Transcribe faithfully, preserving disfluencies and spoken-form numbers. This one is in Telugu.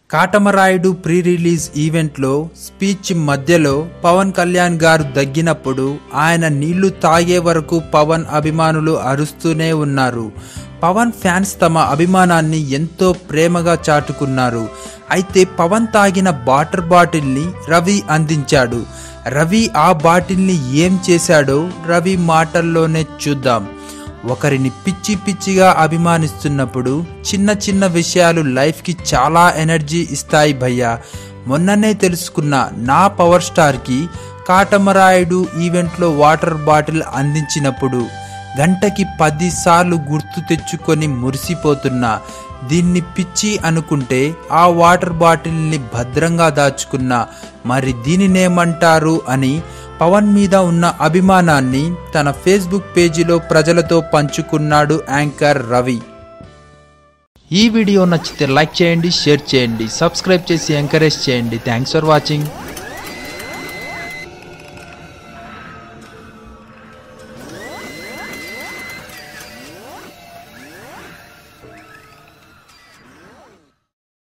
కాటమరాయుడు ప్రీ రిలీజ్ ఈవెంట్లో స్పీచ్ మధ్యలో పవన్ కళ్యాణ్ గారు దగ్గినప్పుడు ఆయన నీళ్లు తాగే వరకు పవన్ అభిమానులు అరుస్తూనే ఉన్నారు. పవన్ ఫ్యాన్స్ తమ అభిమానాన్ని ఎంతో ప్రేమగా చాటుకున్నారు. అయితే పవన్ తాగిన వాటర్ బాటిల్ని రవి అందించాడు. రవి ఆ బాటిల్ని ఏం చేశాడో రవి మాటల్లోనే చూద్దాం. ఒకరిని పిచ్చి పిచ్చిగా అభిమానిస్తున్నప్పుడు చిన్న చిన్న విషయాలు లైఫ్కి చాలా ఎనర్జీ ఇస్తాయి భయ్యా. మొన్ననే తెలుసుకున్న నా పవర్ స్టార్కి కాటమరాయుడు ఈవెంట్లో వాటర్ బాటిల్ అందించినప్పుడు గంటకి పదిసార్లు గుర్తు తెచ్చుకొని మురిసిపోతున్నా. దీన్ని పిచ్చి అనుకుంటే ఆ వాటర్ బాటిల్ని భద్రంగా దాచుకున్నా. మరి దీనినేమంటారు అని పవన్ మీద ఉన్న అభిమానాన్ని తన ఫేస్బుక్ పేజీలో ప్రజలతో పంచుకున్నాడు యాంకర్ రవి. ఈ వీడియో నచ్చితే లైక్ చేయండి, షేర్ చేయండి, సబ్స్క్రైబ్ చేసి ఎంకరేజ్ చేయండి. Thanks for watching.